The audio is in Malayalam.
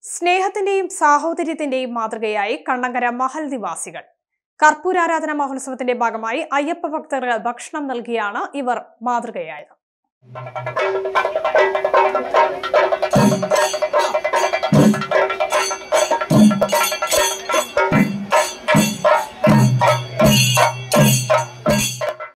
സ്നേഹത്തിന്റെയും സാഹോദര്യത്തിന്റെയും മാതൃകയായി കണ്ണങ്കര മഹൽ നിവാസികൾ. കർപ്പൂരാരാധന മഹോത്സവത്തിന്റെ ഭാഗമായി അയ്യപ്പ ഭക്തർക്ക് ഭക്ഷണം നൽകിയാണ് ഇവർ മാതൃകയായത്.